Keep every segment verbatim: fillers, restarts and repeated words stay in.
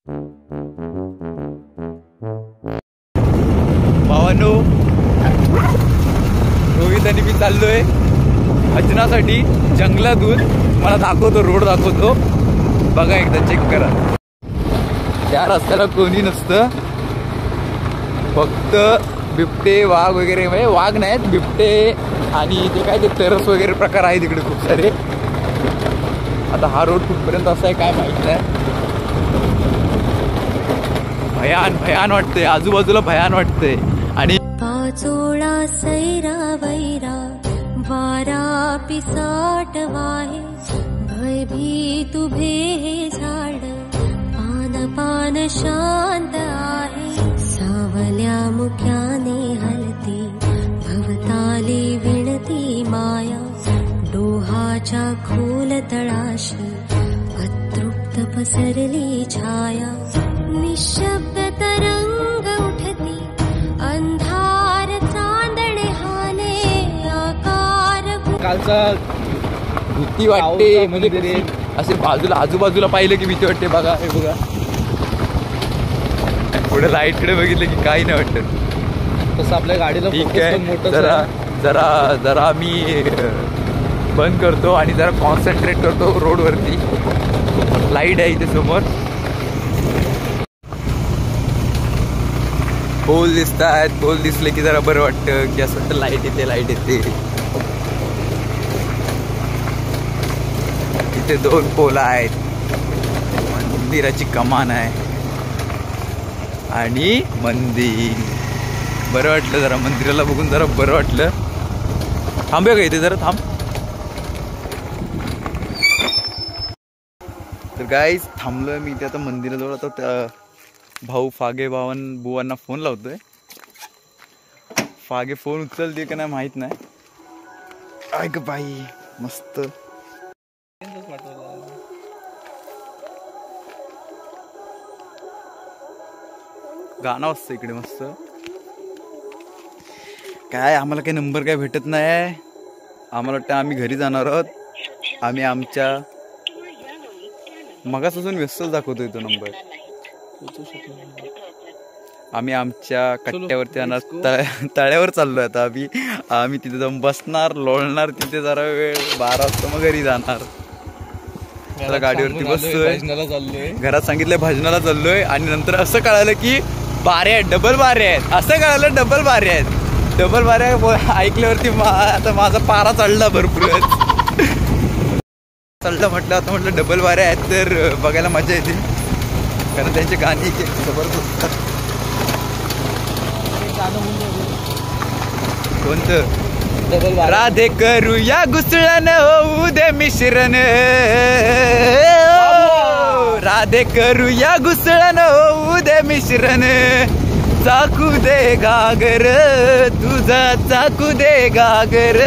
भावांनो, रोहित आणि मी चाललोय भजनासाठी जंगलातून. मला दाखवतो, रोड दाखवतो, बघा एकदा चेक करा. त्या रस्त्याला कोणी नसतं, फक्त बिबटे, वाघ वगैरे, म्हणजे वाघ नाहीत, बिबटे आणि ते काय ते तरस वगैरे प्रकार आहे तिकडे खूप सारे. आता हा रोड कुठपर्यंत असा आहे काय माहित नाही. भयान भयान वाटतंय, आजूबाजूला भयान वाटतंय. आणि पाचोळा सैरा वैरा वारा पिसाट वाहे, भयभीत उभे हे झाड, पान पान शांत आहे. सावल्या मुख्याने हलती भवताली विणती माया, डोहाच्या खोल तळाशी अतृप्त पसरली छाया. निशब्द तरंग उठती अंधार चांदणे हाले आकार. कालचा भीती वाटते, म्हणजे तरी असे बाजूला आजूबाजूला पाहिलं की भीती वाटते. बघा हे बघा, पुढे लाईटकडे बघितलं की काही नाही वाटत. तसं आपल्या गाडीला ठीक आहे. जरा जरा जरा मी बंद करतो आणि जरा कॉन्सन्ट्रेट करतो रोडवरती. लाईट आहे इथे समोर, पोल दिसत आहेत. पोल दिसले की जरा बरं वाटतं की असं लाईट येते, लाईट येते. इथे दोन पोल आहेत, मंदिराची कमान आहे आणि मंदिर. बरं वाटलं, जरा मंदिराला बघून जरा बरं वाटलं. थांबूया का इथे, जरा थांब. तर गाईज थांबलोय मी इथे आता मंदिराजवळ. आता त्या भाऊ फागे भावन बुवांना फोन लावतोय. फागे फोन उचलते का नाही माहित नाही. ऐक बाई, मस्त गाणं असतं इकडे मस्त. काय आम्हाला काही नंबर काय भेटत नाही. आम्हाला वाटतं आम्ही घरी जाणार आहोत. आम्ही आमच्या मगापासून व्यस्तच दाखवतोय तो नंबर. आम्ही आमच्या कट्ट्यावरती जाणार, तळ्यावर चाललोय आता आम्ही. आम्ही तिथे जाऊन बसणार, लोळणार तिथे जरा वेळ. बारा वाजता मग घरी जाणार. त्याला गाडीवरती बसतोय, घरात सांगितलंय भजनाला चाललोय. आणि नंतर असं कळालं की बारे आहेत, डबल बारे आहेत. असं कळालं डबल बारे आहेत. डबल बारे ऐकल्यावरती आता माझा पारा चढला भरपूरच. चढला म्हटलं, आता म्हटलं डबल बारे आहेत तर बघायला मजा येते, कारण त्यांचे गाणी जबरदस्त असतात. कोणतं? राधे करूया घुसळण होऊ दे मिश्रण, राधे करूया घुसळण होऊ दे मिश्रण. चाकू दे गागर तुझा, चाकू दे गागर,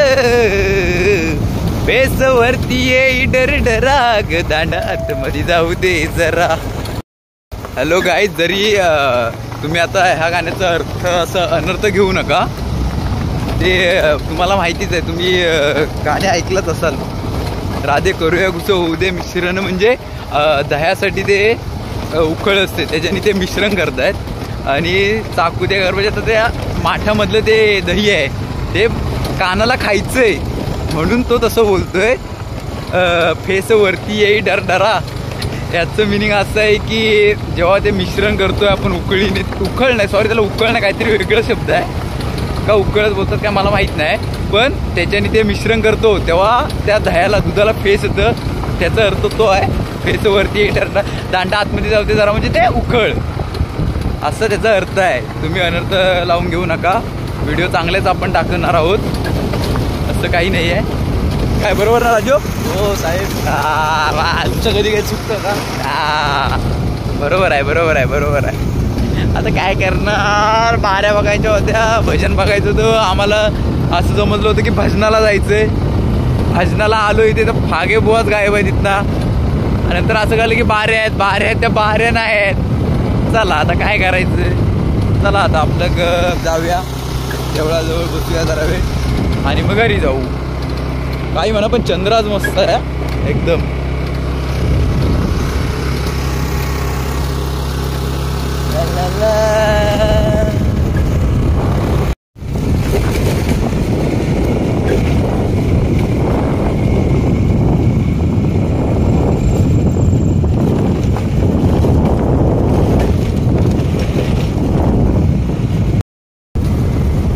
बेसवरती ये डर डराग, दांडा आतमध्ये जाऊ दे जरा. हॅलो गाईज, जरी तुम्ही आता ह्या गाण्याचा अर्थ असं अनर्थ घेऊ नका. ते तुम्हाला माहितीच आहे, तुम्ही गाणे ऐकलंच असाल. राधे करूया घुसळ होऊ दे मिश्रण म्हणजे दह्यासाठी ते उकळ असते, त्याच्याने ते मिश्रण करतायत. आणि चाकू दे गागर म्हणजे आता त्या माठामधलं ते दही आहे ते कानाला खायचंय म्हणून तो तसं बोलतोय. फेस वरती येई डर डरा, याचं मिनिंग असं आहे की जेव्हा ते मिश्रण करतोय आपण उकळीने, उकळ नाही सॉरी त्याला उकळणं काहीतरी वेगळा शब्द आहे का उकळत बोलतात काय मला माहीत नाही, पण त्याच्याने ते मिश्रण करतो तेव्हा त्या दह्याला दुधाला फेस येतं. त्याचा अर्थ तो आहे फेस वरती येई डर डरा, दांडा आतमध्ये जाऊते जरा म्हणजे ते उकळ, असं त्याचा अर्थ आहे. तुम्ही अनर्थ लावून घेऊ नका. व्हिडिओ चांगलेच आपण टाकणार आहोत, असं काही नाही आहे. काय बरोबर ना राजू? हो साहेब. तुमच्या कधी काही चुकतं का? बरोबर आहे बरोबर आहे बरोबर आहे. आता काय करणार, बाऱ्या बघायच्या होत्या, भजन बघायचं होतं. आम्हाला असं समजलं होतं की भजनाला जायचंय. भजनाला आलो इथे तर फागे बुवाच गायब आहे तिथनं. नंतर असं कळलं की बाऱ्या आहेत, बाऱ्या आहेत त्या बाऱ्या नाही आहेत. चला आता काय करायचं, चला आता आपलं ग जाऊया देवळाजवळ बसूया जरा वेळ आणि मग घरी जाऊ. काही म्हणा पण चंद्र आज मस्त आहे एकदम.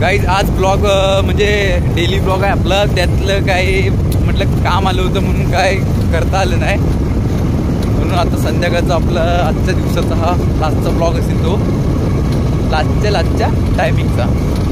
गाईज आज ब्लॉग म्हणजे डेली ब्लॉग आहे आपला, त्यातलं काही म्हटलं काम आलं होतं म्हणून काय करता आलं नाही, म्हणून आता संध्याकाळचा आपला आजच्या दिवसाचा हा लास्टचा ब्लॉग असेल, तो लास्टच्या लास्टच्या टायमिंगचा.